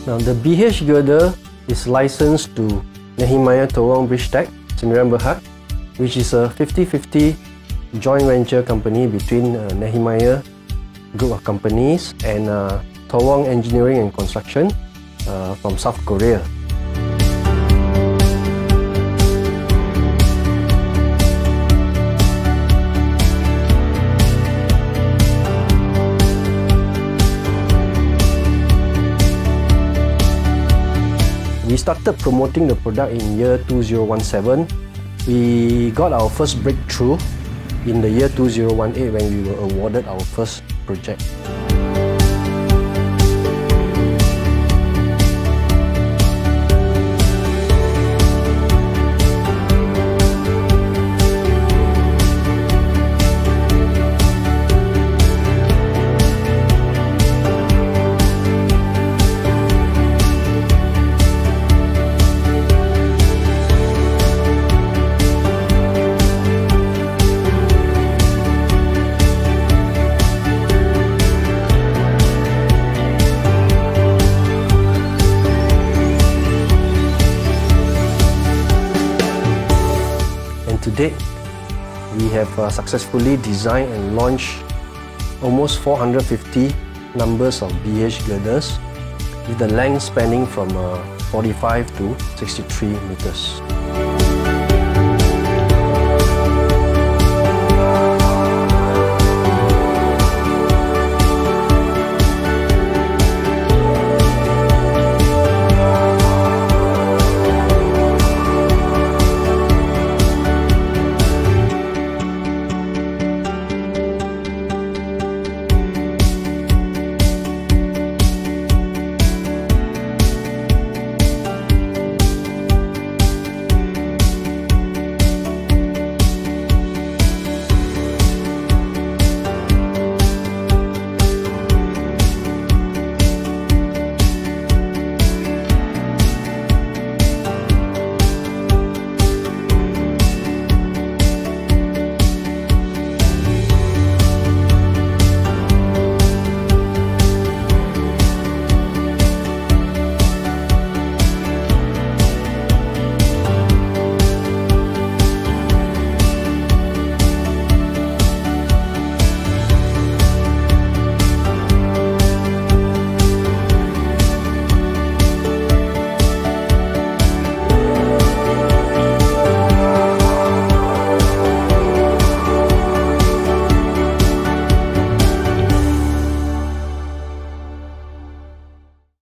Now the BH girder is licensed to Nehemiah Towong Bridge Tech, Sdn Bhd, which is a 50-50 joint venture company between Nehemiah Group of Companies and Towong Engineering and Construction from South Korea. We started promoting the product in year 2017. We got our first breakthrough in the year 2018 when we were awarded our first project. To date, we have successfully designed and launched almost 450 numbers of BH girders with the length spanning from 45 to 63 meters.